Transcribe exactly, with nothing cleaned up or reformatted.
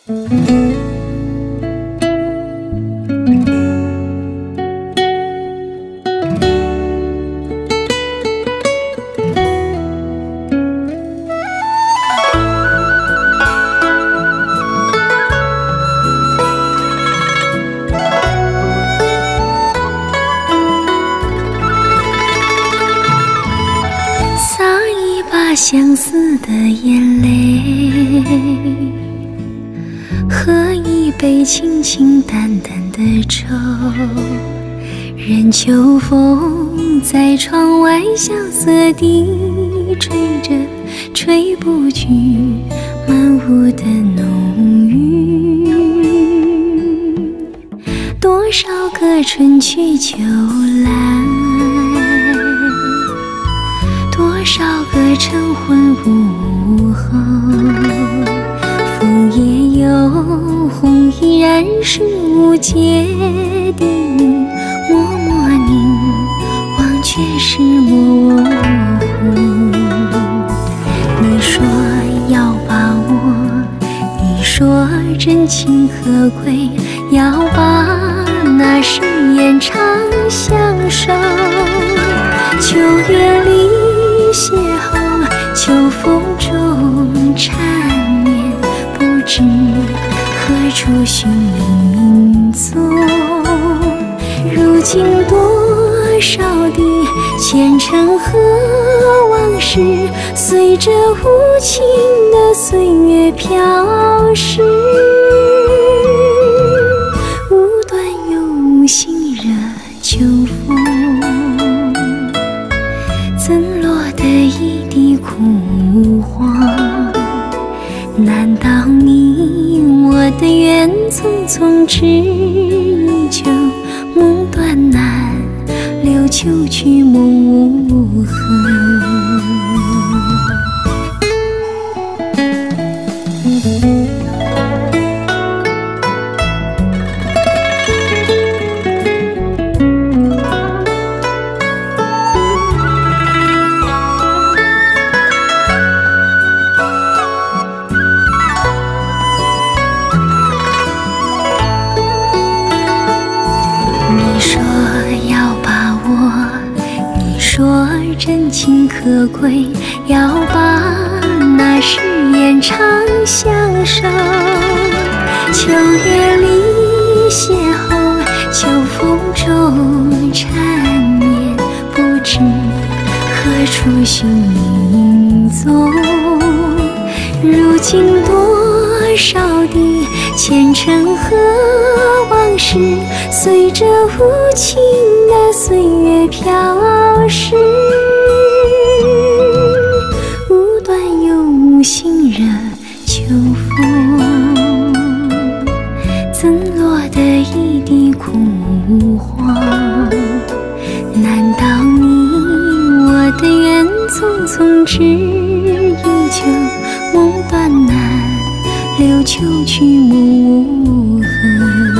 相思的眼泪，喝一杯清清淡淡的粥，任秋风在窗外萧瑟地吹着，吹不去满屋的浓郁。多少个春去秋来，多少个晨昏午后，枫叶又红，依然是无解的谜。默默凝望，却是模糊。你说要把握，你说真情可贵，要把那誓言长相守。秋月里邂逅，秋风中缠绵，不知何处寻影踪。如今多少的前尘和往事，随着无情的岁月飘逝，无端又无心惹秋风，怎落得一地枯黄？难道你我的缘匆匆只依旧，梦断难留，秋去梦无痕。你说要把握，你说真情可贵，要把那誓言长相守。秋月里邂逅，秋风中缠绵，不知何处寻影踪。如今多少的前尘和往事，随着无情的岁月飘逝，无端又无心惹秋风，怎落得一地枯黄？难道你我的缘匆匆只依旧，梦断难留，秋去梦无痕。